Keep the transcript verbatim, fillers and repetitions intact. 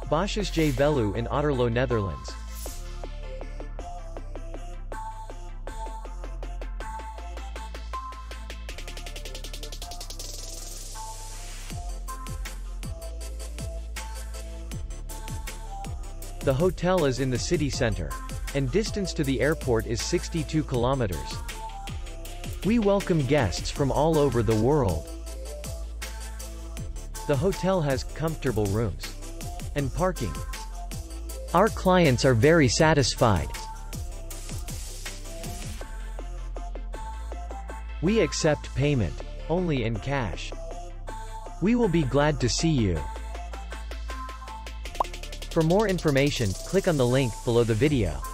Boshuisje Veluwe in Otterlo, Netherlands. The hotel is in the city center, and distance to the airport is sixty-two kilometers. We welcome guests from all over the world. The hotel has comfortable rooms and parking. Our clients are very satisfied. We accept payment only in cash. We will be glad to see you. For more information, click on the link below the video.